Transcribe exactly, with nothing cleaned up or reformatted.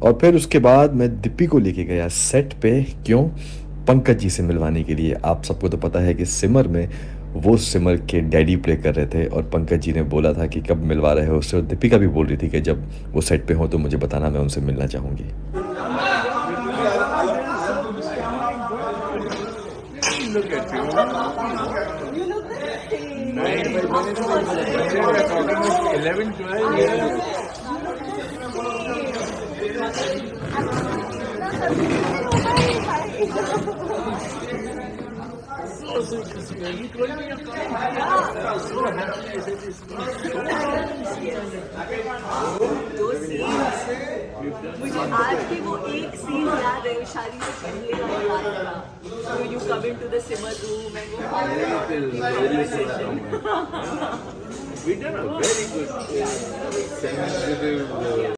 और फिर उसके बाद मैं दीप्ति को लेके गया सेट पे। क्यों? पंकज जी से मिलवाने के लिए। आप सबको तो पता है कि सिमर में वो सिमर के डैडी प्ले कर रहे थे और पंकज जी ने बोला था कि कब मिलवा रहे हो उससे, और दीपिका भी बोल रही थी कि जब वो सेट पे हो तो मुझे बताना, मैं उनसे मिलना चाहूँगी। मुझे आज भी वो एक सीन याद है, शादी से पहले वाला याद था। So you come into the simmer room and go conversation. We done a very good uh, sensitive. Uh,